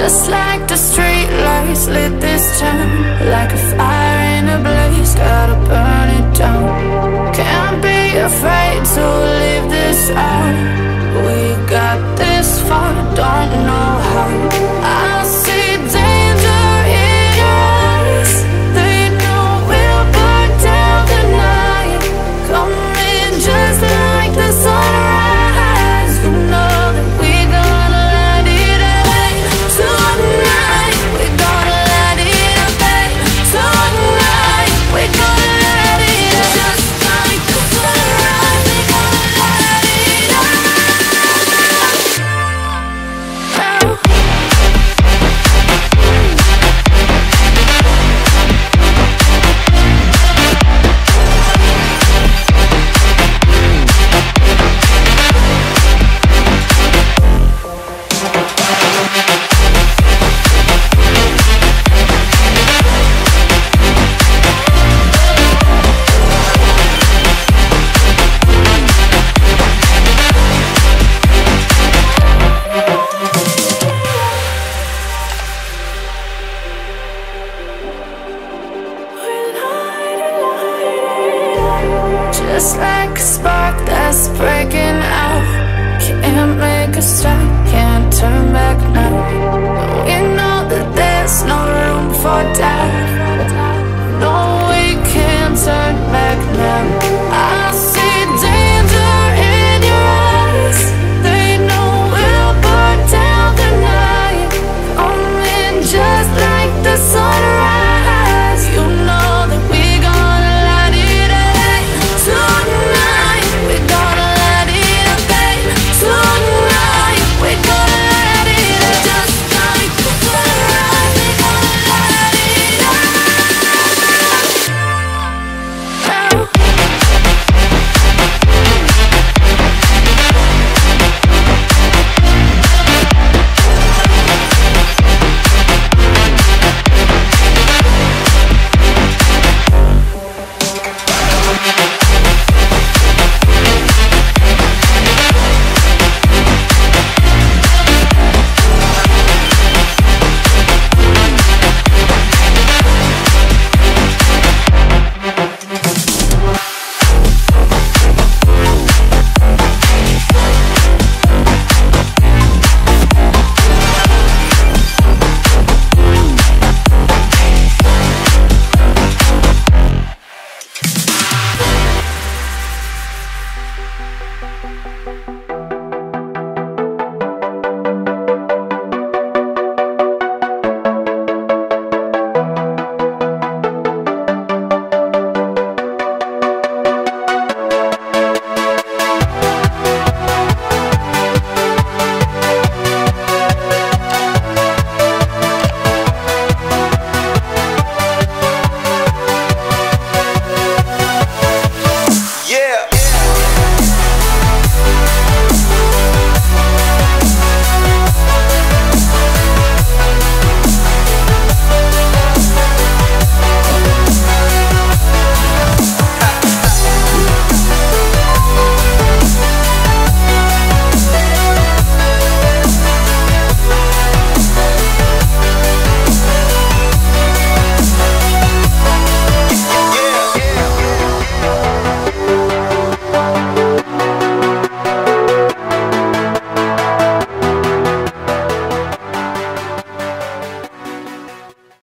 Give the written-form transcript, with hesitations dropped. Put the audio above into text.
Just like the street lights lit this town, like a fire in a blaze, gotta burn it down. Can't be afraid to leave this out. We got this far, don't know how. I see danger in your eyes. They know we'll burn down the night. Coming just like the sunrise. You know that we're gonna light it up tonight. We're gonna light it up tonight. We're gonna light it up just like the sunrise. We're gonna light it up now. Just like a spark that's breaking out. Can't make a stop, can't turn back now. We know that there's no room for doubt.